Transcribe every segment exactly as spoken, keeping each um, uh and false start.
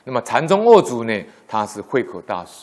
那么禅宗二祖呢，他是慧可大师，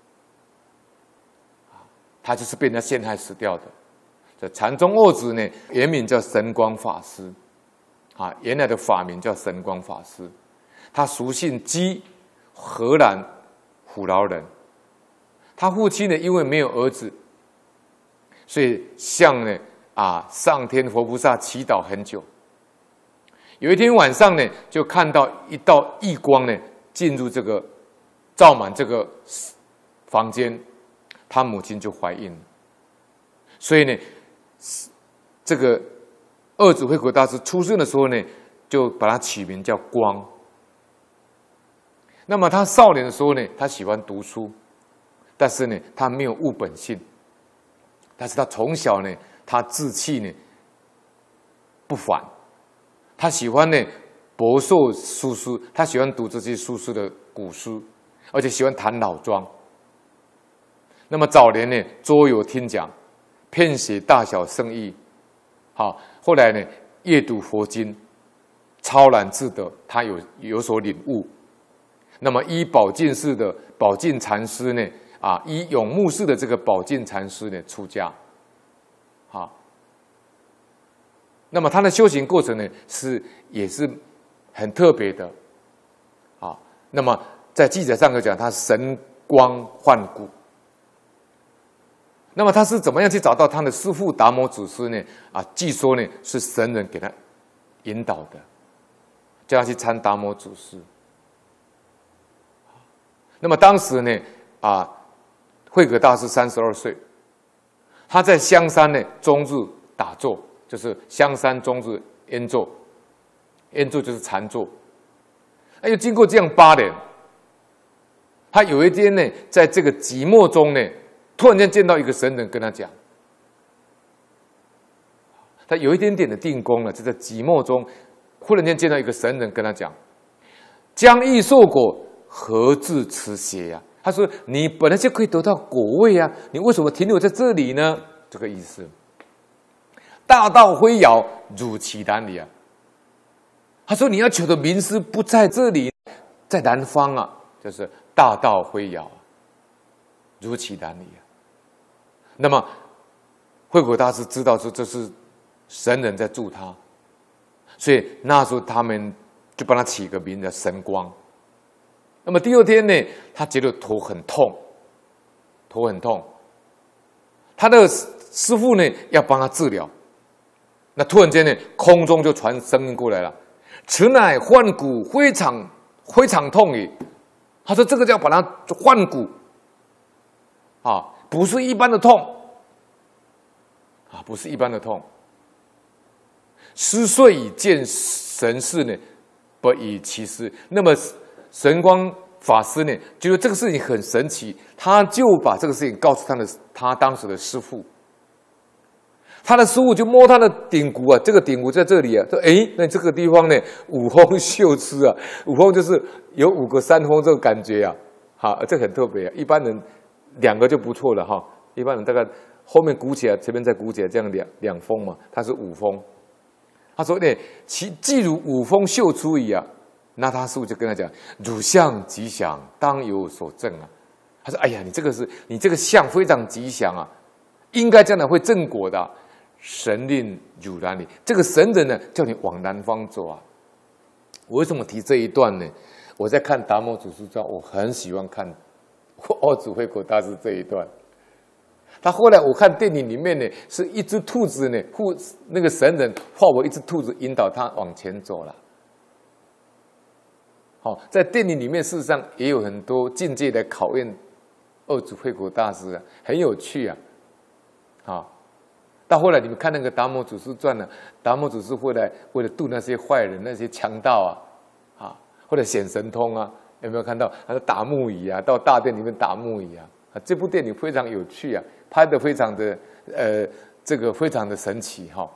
他就是被人家陷害死掉的。这禅宗二祖呢，原名叫神光法师，啊，原来的法名叫神光法师。他俗姓姬，荷兰虎牢人。他父亲呢，因为没有儿子，所以向呢啊上天佛菩萨祈祷很久。有一天晚上呢，就看到一道异光呢进入这个照满这个房间，他母亲就怀孕了。所以呢，这个二祖慧可大师出生的时候呢，就把他取名叫光。那么他少年的时候呢，他喜欢读书，但是呢，他没有悟本性。但是他从小呢，他志气呢不凡，他喜欢呢博受书书，他喜欢读这些书书的古书，而且喜欢谈老庄。那么早年呢，桌游听讲，遍写大小圣义。好，后来呢，阅读佛经，超然自得，他有有所领悟。那么依宝镜寺的宝镜禅师呢，啊，依永穆寺的这个宝镜禅师呢出家。好，那么他的修行过程呢，是也是很特别的。啊，那么在记载上有讲，他神光幻骨。那么他是怎么样去找到他的师父达摩祖师呢？啊，据说呢是神人给他引导的，叫他去参达摩祖师。那么当时呢，啊，慧可大师三十二岁，他在香山呢终日打坐，就是香山终日烟坐，烟坐就是禅坐。哎，又经过这样八年，他有一天呢，在这个寂寞中呢，突然间见到一个神人跟他讲，他有一点点的定功了，就在寂寞中，忽然间见到一个神人跟他讲：“将欲受果，何至此邪呀？”他说：“你本来就可以得到果位啊，你为什么停留在这里呢？”这个意思。大道非遥，汝其南里啊。他说：“你要求的名师不在这里，在南方啊，就是大道非遥，如其南里啊。”那么，慧可大师知道说这是神人在助他，所以那时候他们就帮他起一个名叫神光。那么第二天呢，他觉得头很痛，头很痛，他的师父呢要帮他治疗。那突然间呢，空中就传声音过来了：“此乃幻骨，非常非常痛也。”他说：“这个叫把它幻骨啊。”不是一般的痛啊，不是一般的痛。师遂以见神事呢，不以其师。那么神光法师呢，觉得这个事情很神奇，他就把这个事情告诉他的他当时的师父。他的师父就摸他的顶骨啊，这个顶骨在这里啊，说：“哎，那这个地方呢，五峰秀枝啊，五峰就是有五个山峰这个感觉啊，好，这很特别啊，一般人。”两个就不错了哈，一般人大概后面鼓起来，前面再鼓起来，这样两两峰嘛，它是五峰。他说：“呢，其既如五峰秀出矣啊。”那他师父就跟他讲：“汝相吉祥，当有所证啊。”他说：“哎呀，你这个是你这个相非常吉祥啊，应该将来会正果的、啊。神令汝南里，这个神人呢，叫你往南方走啊。”我为什么提这一段呢？我在看《达摩祖师传》，我很喜欢看。二祖慧可大师这一段，他后来我看电影里面呢，是一只兔子呢，护那个神人化为一只兔子，引导他往前走了。好，在电影里面事实上也有很多境界来考验二祖慧可大师啊，很有趣啊。好，到后来你们看那个《达摩祖师传》呢，达摩祖师后来为了渡那些坏人、那些强盗啊，啊，或者显神通啊。有没有看到？他说打木椅啊，到大殿里面打木椅啊！啊，这部电影非常有趣啊，拍得非常的呃，这个非常的神奇哈、哦。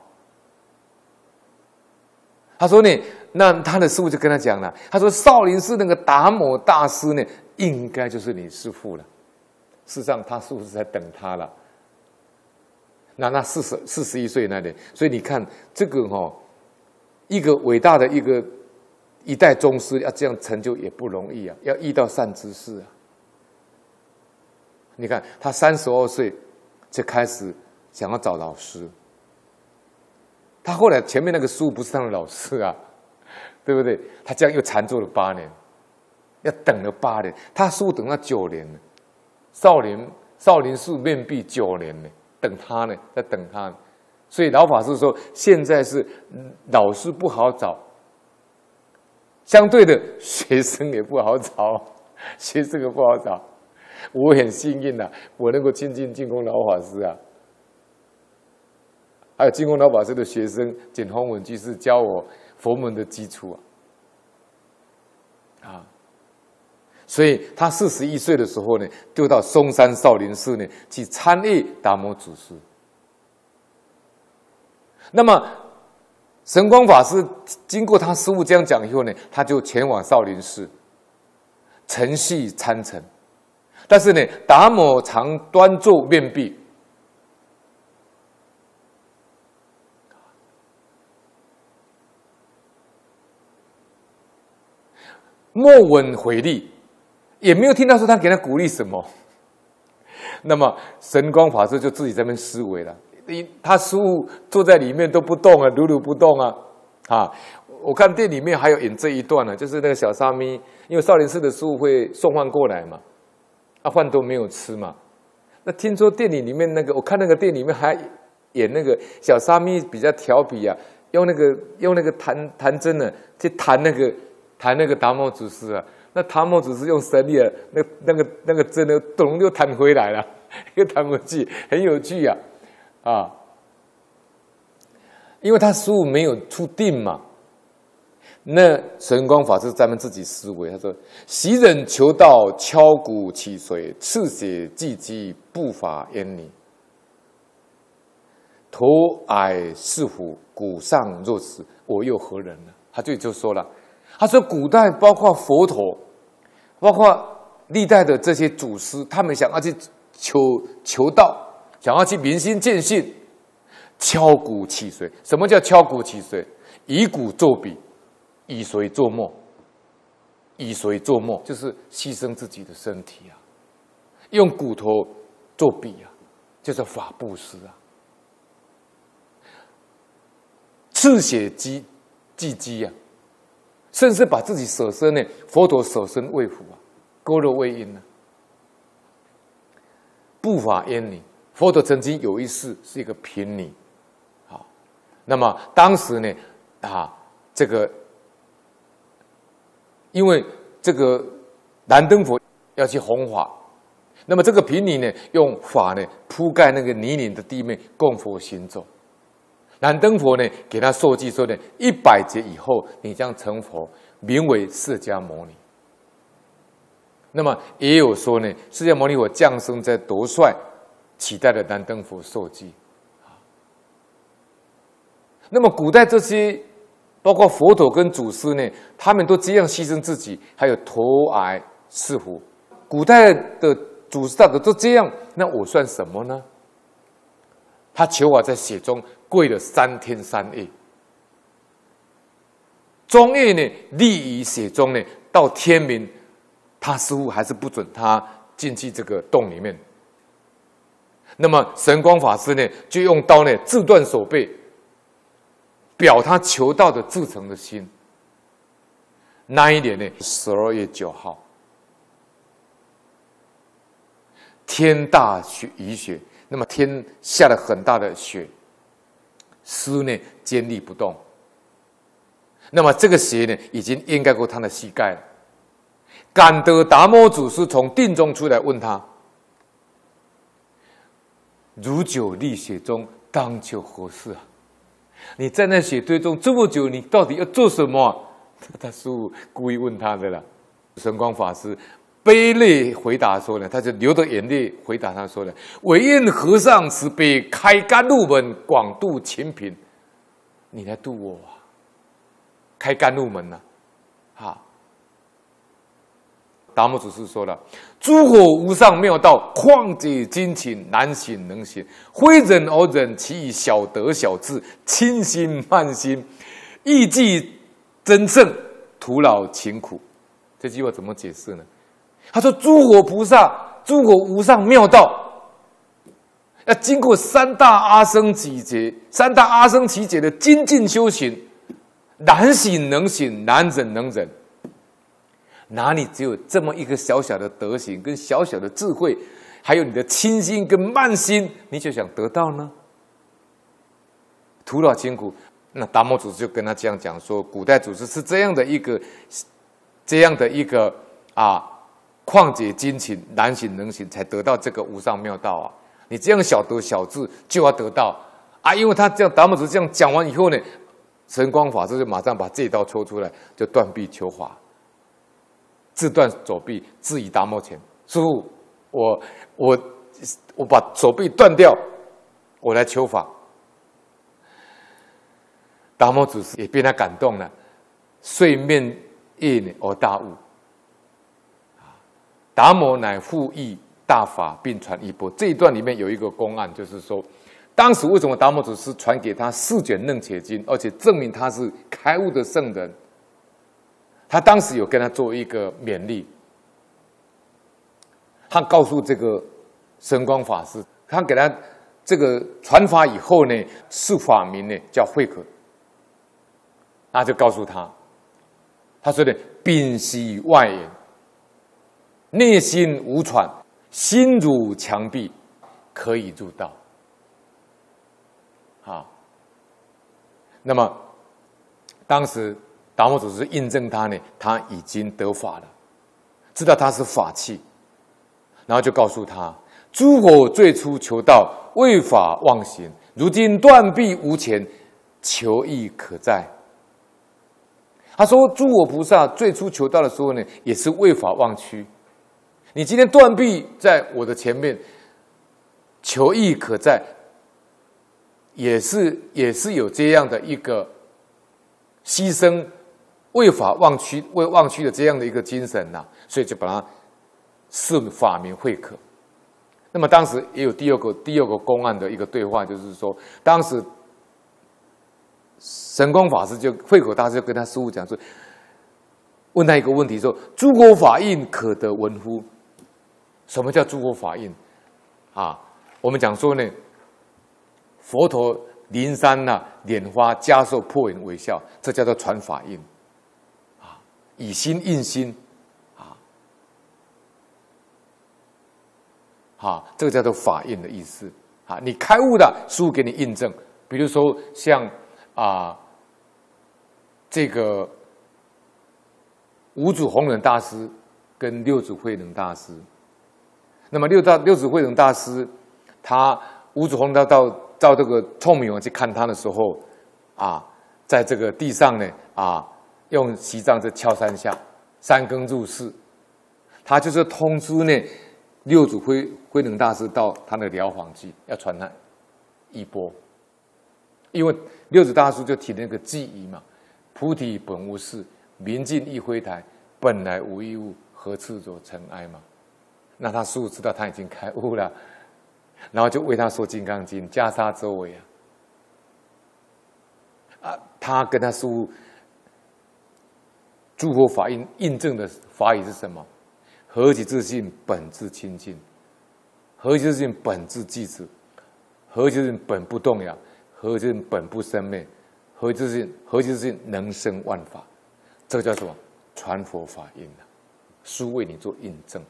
他说呢，那他的师父就跟他讲了，他说少林寺那个达摩大师呢，应该就是你师父了。事实上，他师父是在等他了。那那四十四十一岁那年，所以你看这个哈、哦，一个伟大的一个。 一代宗师要这样成就也不容易啊，要遇到善知识啊。你看他三十二岁就开始想要找老师，他后来前面那个书不是他的老师啊，对不对？他这样又禅坐了八年，要等了八年，他书等了九年了，少林少林寺面壁九年呢，等他呢，在等他呢。所以老法师说，现在是老师不好找，相对的学生也不好找，学生也不好找。我很幸运啊，我能够亲近净空老法师啊，还有净空老法师的学生简弘文居士教我佛门的基础啊，啊，所以他四十一岁的时候呢，就到嵩山少林寺呢去参谒达摩祖师。那么神光法师经过他师父这样讲以后呢，他就前往少林寺承续参禅。但是呢，达摩常端坐面壁，莫闻回力，也没有听到说他给他鼓励什么。那么神光法师就自己在那边思维了。他师父坐在里面都不动啊，如如不动啊！啊，我看店里面还有演这一段呢、啊，就是那个小沙弥，因为少林寺的师父会送饭过来嘛，啊，饭都没有吃嘛。那听说店里里面那个，我看那个店里面还演那个小沙弥比较调皮啊，用那个用那个弹弹针呢去弹那个弹那个达摩祖师啊，那达摩祖师用神力啊，那那个那个针呢，咚又弹回来了，又弹回去，很有趣啊。啊，因为他师父没有出定嘛，那神光法师咱们自己思维，他说：“昔人求道，敲鼓起水，赤血寂寂，不法焉泥。头矮是虎，骨上若此，我又何人呢？”他就就说了，他说古代包括佛陀，包括历代的这些祖师，他们想要去求求道。想要去明心见性，敲鼓起水。什么叫敲鼓起水？以鼓作笔，以水作墨。以水作墨就是牺牲自己的身体啊，用骨头做笔啊，就是法布施啊。赤血积积积啊，甚至把自己舍身呢，佛陀舍身为虎啊，勾勒为因啊，不法焉泥。佛陀曾经有一世是一个贫尼，好，那么当时呢，啊，这个因为这个燃灯佛要去弘法，那么这个贫尼呢，用法呢铺盖那个泥泞的地面供佛行走。燃灯佛呢给他授记说呢，一百劫以后你将成佛，名为释迦牟尼。那么也有说呢，释迦牟尼佛降生在夺帅。期待的燃灯佛受记，那么古代这些包括佛陀跟祖师呢，他们都这样牺牲自己，还有头矮是虎，古代的祖师大德都这样，那我算什么呢？他求法在雪中跪了三天三夜，中夜呢立于雪中呢，到天明，他师父还是不准他进去这个洞里面。那么神光法师呢，就用刀呢自断手背，表他求道的至诚的心。那一年呢，十二月九号，天大雪雨雪，那么天下了很大的雪，师呢坚立不动。那么这个鞋呢，已经掩盖过他的膝盖了。感得达摩祖师从定中出来，问他。如久立雪中，当求何事啊？你在那雪堆中这么久，你到底要做什么、啊？他师父故意问他的啦。神光法师悲泪回答说呢，他就流着眼泪回答他说呢：“唯愿和尚慈悲，开甘露门，广度清贫。你来度我啊！开甘露门呐、啊！”啊！达摩祖师说了：“诸佛无上妙道，旷解精勤，难行能行。非人而忍，其以小德小智，轻心慢心，意计真正， 徒劳勤苦。这句话怎么解释呢？他说：诸佛菩萨、诸佛无上妙道，要经过三大阿僧祇劫、三大阿僧祇劫的精进修行，难行能行，难忍能忍。哪里只有这么一个小小的德行跟小小的智慧，还有你的清心跟慢心，你就想得到呢？徒劳辛苦。那达摩祖师就跟他这样讲说，古代祖师是这样的一个这样的一个啊，旷劫精勤，难行能行，才得到这个无上妙道啊！你这样小德小智就要得到啊！因为他这样达摩祖师这样讲完以后呢，神光法师就马上把这一刀抽出来，就断臂求法，自断手臂，自以达摩前。师父，我我我把手臂断掉，我来求法。达摩祖师也被他感动了，遂面应而大悟。达摩乃复译大法，并传衣钵。这一段里面有一个公案，就是说，当时为什么达摩祖师传给他四卷楞伽经，而且证明他是开悟的圣人？他当时有跟他做一个勉励，他告诉这个神光法师，他给他这个传法以后呢，是法名呢叫慧可。他就告诉他，他说的屏息外言，内心无喘，心如墙壁，可以入道。好，那么当时达摩祖师印证他呢，他已经得法了，知道他是法器，然后就告诉他：诸佛最初求道，为法忘形；如今断臂无前，求义可在。他说：诸佛菩萨最初求道的时候呢，也是为法忘躯。你今天断臂在我的前面，求义可在，也是也是有这样的一个牺牲、为法忘躯、为忘躯的这样的一个精神呐、啊，所以就把它赐法名慧可。那么当时也有第二个第二个公案的一个对话，就是说，当时神光法师就慧可大师就跟他师父讲说，问他一个问题说：诸佛法印可得闻乎？什么叫诸佛法印？啊，我们讲说呢，佛陀灵山呐、啊，拈花迦叶破颜微笑，这叫做传法印。啊，以心印心，啊，啊，这个叫做法印的意思。啊，你开悟的，师父给你印证。比如说像啊，这个五祖弘忍大师跟六祖慧能大师，那么六大六祖慧能大师，他五祖弘忍到到这个聪明王去看他的时候，啊，在这个地上呢，啊，用席杖子敲三下，三更入室，他就是通知呢六祖慧慧能大师到他的疗房去，要传他衣钵。因为六祖大师就提那个记忆嘛，菩提本无事，明镜亦非台，本来无一物，何处惹尘埃嘛。那他师父知道他已经开悟了，然后就为他说《金刚经》，袈裟周围啊，啊，他跟他师父诸佛法印印证的法语是什么？何其自信，本自清净；何其自信，本自寂止；何其自信，本不动摇。何其本不生灭，何其是何其是能生万法，这个叫什么？传佛法印啊，书为你做印证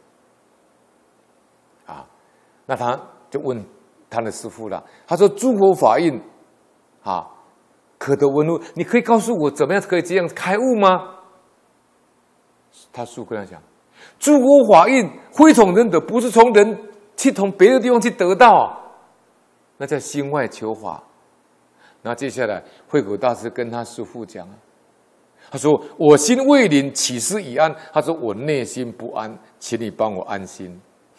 啊。那他就问他的师父了，他说：诸佛法印啊，可得闻乎？你可以告诉我怎么样可以这样开悟吗？他师父跟他讲：诸佛法印非从人得，不是从人去从别的地方去得到，那叫心外求法。那接下来，慧可大师跟他师父讲啊，他说：我心未宁，岂思已安？他说：我内心不安，请你帮我安心。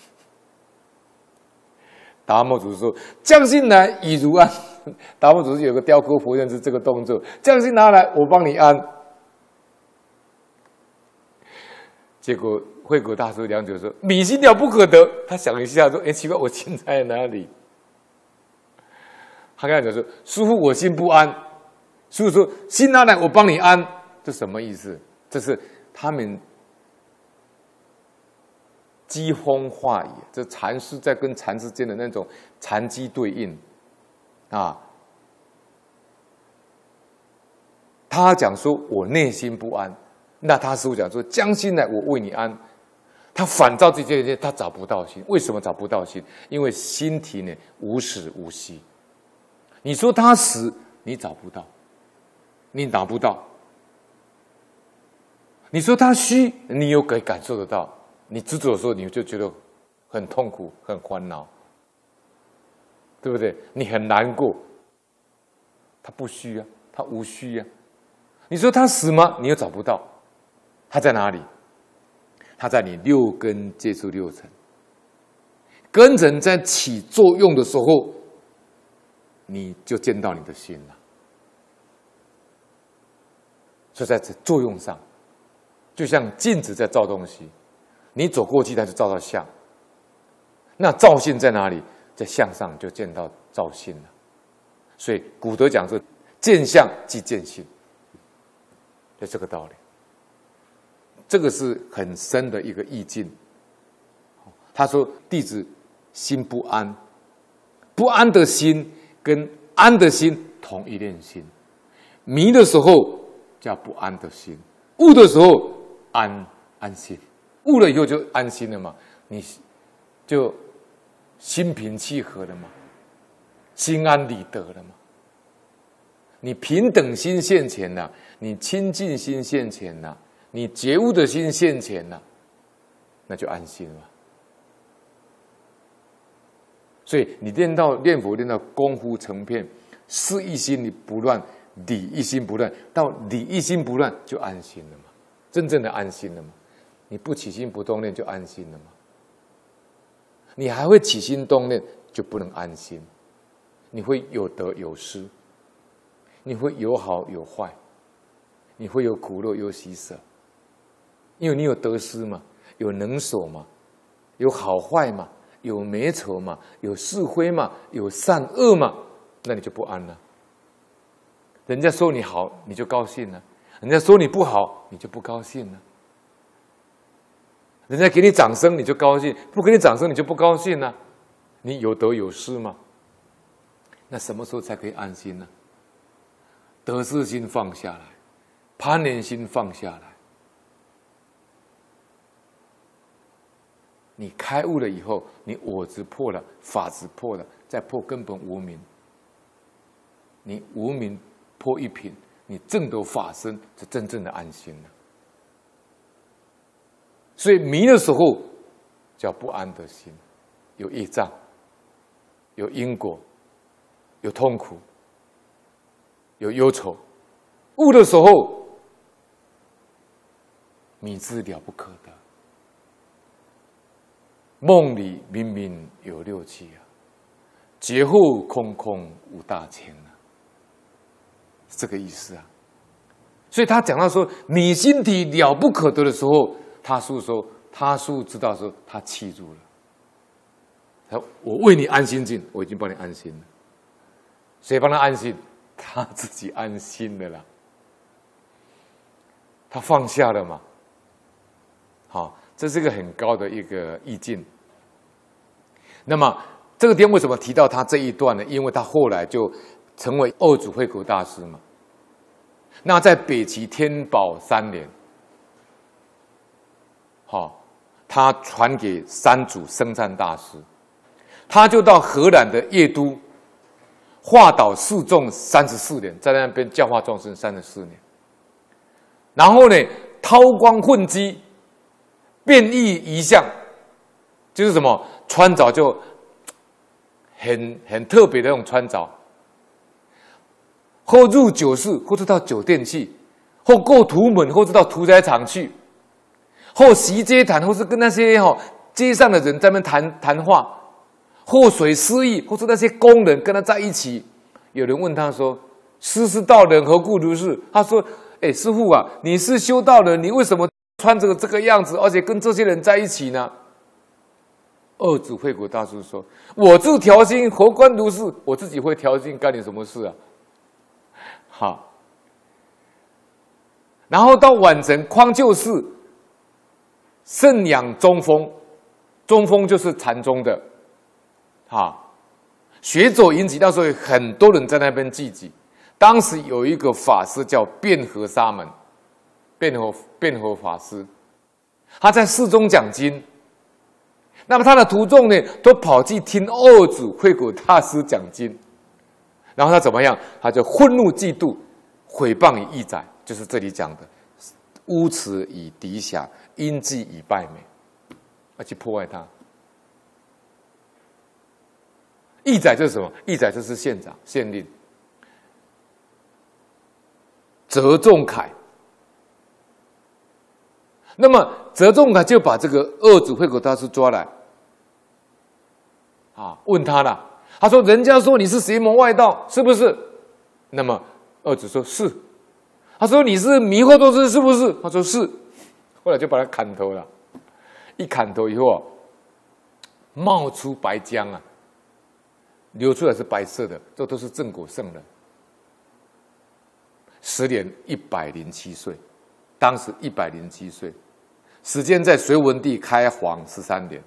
达摩祖师说：将心来，已如安。达摩祖师有个雕刻佛像是这个动作，将心拿来，我帮你安。结果慧可大师良久说：米心了不可得。他想一下说：哎，奇怪，我心在哪里？他跟他讲说：师父，我心不安。师父说：心拿来，我帮你安。这什么意思？ 这是他们机锋化矣。这禅师在跟禅之间的那种禅机对应啊。他讲说我内心不安，那他师父讲说将心来，我为你安。他反照这些，他找不到心。为什么找不到心？因为心体呢无始无息。你说他死，你找不到，你拿不到。你说他虚，你有可以感受得到。你执着的时候，你就觉得很痛苦、很烦恼，对不对？你很难过。他不虚啊，他无虚啊。你说他死吗？你又找不到。他在哪里？它在你六根接触六尘，根尘在起作用的时候，你就见到你的心了。所以在这作用上，就像镜子在照东西，你走过去，它就照到相。那照性在哪里？在相上就见到照性了。所以古德讲说，见相即见性，就这个道理。这个是很深的一个意境。他说：“弟子心不安，不安的心跟安的心同一念心。迷的时候叫不安的心，悟的时候安安心。悟了以后就安心了嘛，你就心平气和了嘛，心安理得了嘛。你平等心现前了，你清净心现前了。”你觉悟的心现前了，那就安心了。所以你练到念佛，练到功夫成片，事一心你不乱，理一心不乱，到理一心不乱就安心了嘛，真正的安心了嘛。你不起心不动念就安心了嘛。你还会起心动念，就不能安心。你会有得有失，你会有好有坏，你会有苦乐有喜舍。因为你有得失嘛，有能守嘛，有好坏嘛，有美丑嘛，有是非嘛，有善恶嘛，那你就不安了。人家说你好，你就高兴了；人家说你不好，你就不高兴了。人家给你掌声，你就高兴；不给你掌声，你就不高兴了。你有得有失嘛，那什么时候才可以安心呢？得失心放下来，攀缘心放下来。你开悟了以后，你我执破了，法执破了，再破根本无明。你无明破一品，你证得法身，是真正的安心了。所以迷的时候叫不安的心，有业障，有因果，有痛苦，有忧愁。悟的时候，迷之了不可得。梦里明明有六气啊，觉后空空无大千啊，是这个意思啊。所以他讲到说，你心体了不可得的时候，他叔说，他叔知道说，他气住了。他说我为你安心境，我已经帮你安心了。谁帮他安心？他自己安心了啦。他放下了嘛。好，这是一个很高的一个意境。那么这个地方为什么提到他这一段呢？因为他后来就成为二祖慧可大师嘛。那在北齐天宝三年，好，他传给三祖僧璨大师，他就到荷兰的叶都化导示众三十四年，在那边教化众生三十四年。然后呢，韬光混迹，变异仪相，就是什么穿着就很很特别的那种穿着。或入酒室，或者到酒店去；或过图门，或者到屠宰场去；或席街谈，或是跟那些哈、哦、街上的人在那边谈谈话；或水失意，或是那些工人跟他在一起。有人问他说：“师是道人，何故如是？”他说：“哎，师父啊，你是修道人，你为什么穿着这个样子，而且跟这些人在一起呢？”二祖慧可大师说：“我自调心，何关如是？我自己会调心，干你什么事啊？”好， 然后到宛城匡救寺圣养中峰，中峰就是禅宗的，啊，学走引起，那时候有很多人在那边聚集。当时有一个法师叫辩和沙门，辩和辩和法师，他在寺中讲经。那么他的徒众呢，都跑去听二祖慧果大师讲经，然后他怎么样？他就愤怒嫉妒，毁谤以义载，就是这里讲的污耻以诋瑕，阴祭以败美，要去破坏他。义载就是什么？义载就是县长、县令。折仲恺，那么折仲恺就把这个二祖慧果大师抓来，啊，问他了。他说：“人家说你是邪魔外道，是不是？”那么二祖说：“是。”他说：“你是迷惑多师，是不是？”他说：“是。”后来就把他砍头了。一砍头以后啊，冒出白浆啊，流出来是白色的，这都是正果圣人。时年一百零七岁，当时一百零七岁，时间在隋文帝开皇十三年。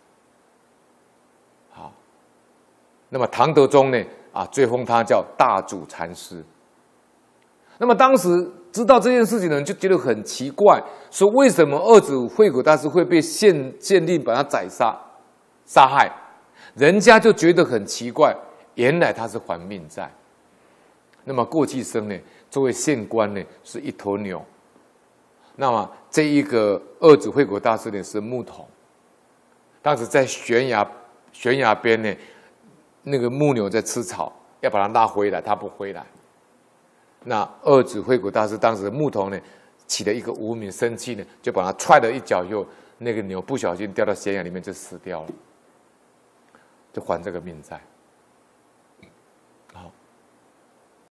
好，那么唐德宗呢？啊，追封他叫大祖禅师。那么当时知道这件事情的人就觉得很奇怪，说为什么二祖慧果大师会被县县令把他宰杀、杀害？人家就觉得很奇怪，原来他是还命债。那么过去生呢？作为县官呢，是一头牛。那么这一个二祖慧果大师呢，是牧童。当时在悬崖悬崖边呢，那个牧牛在吃草，要把它拉回来，他不回来。那二祖慧果大师当时牧童呢，起了一个无名，生气呢，就把他踹了一脚，以后那个牛不小心掉到悬崖里面就死掉了，就还这个命债。